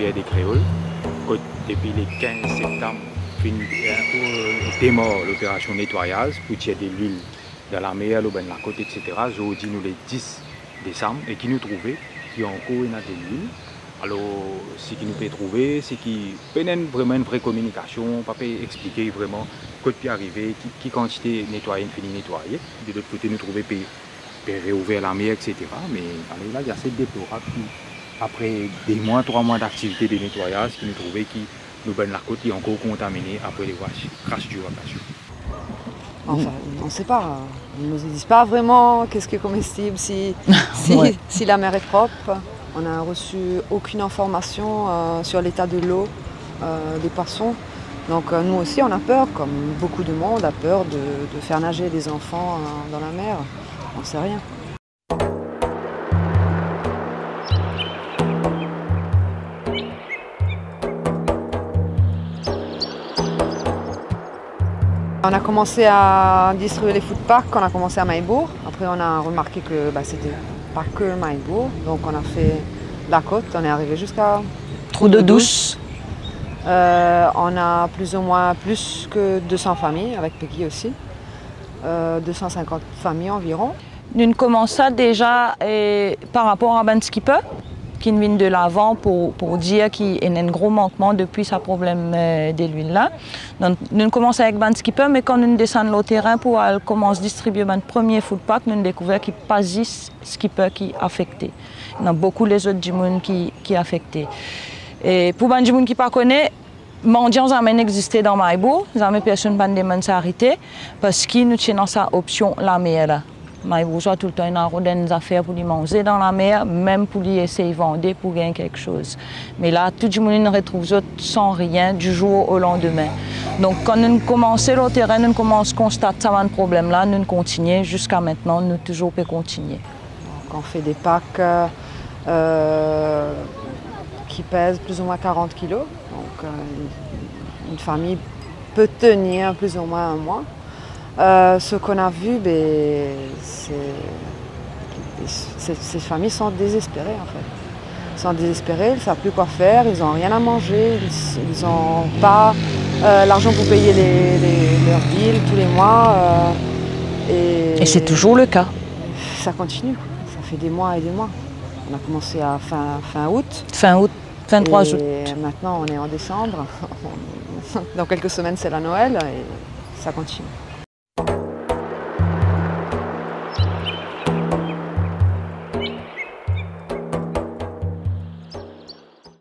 rivière des Créoles. Depuis le 15 septembre, démarre l'opération nettoyage pour tirer de l'huile dans la mer, la côte, etc. Aujourd'hui, nous le 10 décembre, et qui nous trouvait, qui ont encore de l'huile. Alors, ce qui nous peut trouver, c'est qu'il peut y avoir vraiment une vraie communication, pas expliquer vraiment quoi peut arriver, qui quantité nettoyer, fini nettoyer. De l'autre côté, nous trouver peut réouvrir la mer, etc. Mais là, il y a cette déplorable qui, après des mois, 3 mois d'activité de nettoyage, qui nous trouvait qui nous donne la côte qui est encore contaminée après les crash du vacation. Enfin, on ne sait pas. Ils ne nous disent pas vraiment qu'est-ce qui est comestible, si la mer est propre. On n'a reçu aucune information sur l'état de l'eau des poissons. Donc nous aussi, on a peur, comme beaucoup de monde a peur de faire nager des enfants dans la mer. On ne sait rien. On a commencé à distribuer les food packs, on a commencé à Maillebourg. Après, on a remarqué que c'était pas que Maillebourg. Donc, on a fait la côte, on est arrivé jusqu'à Trou de Douce. On a plus ou moins plus que 200 familles, avec Peggy aussi. 250 familles environ. Nous commençons déjà par rapport à Ben Skipper, qui vient de l'avant pour dire qu'il y a un gros manquement depuis ce problème de l'huile là. Donc, nous commençons avec Ben Skipper, mais quand nous descendons au terrain pour commencer à distribuer le premier food pack, nous avons découvert qu'il n'y a pas juste Skipper qui est affecté. Il y a beaucoup les autres du monde qui sont affectés. Et pour les gens qui ne connaissent pas, mendiants jamais existé dans Maillebourg, jamais personne n'a demandé à arrêter parce qu'ils nous tiennent sa option la meilleure. Maillebourg soit tout le temps des affaires pour les manger dans la mer, même pour les essayer de vendre, pour gagner quelque chose. Mais là, tout le monde nous retrouve sans rien du jour au lendemain. Donc quand nous commençons le terrain, nous commençons à constater ce problème-là, nous continuons jusqu'à maintenant, nous toujours peut continuer. Donc, on fait des packs qui pèsent plus ou moins 40 kg. Donc une famille peut tenir plus ou moins un mois. Ce qu'on a vu, ces familles sont désespérées en fait. Ils sont désespérés, ils ne savent plus quoi faire, ils n'ont rien à manger, ils n'ont pas l'argent pour payer leurs billes tous les mois. Et c'est toujours le cas. Ça continue, ça fait des mois et des mois. On a commencé à fin août. Fin août, 23 août. Et maintenant on est en décembre. Dans quelques semaines c'est la Noël et ça continue.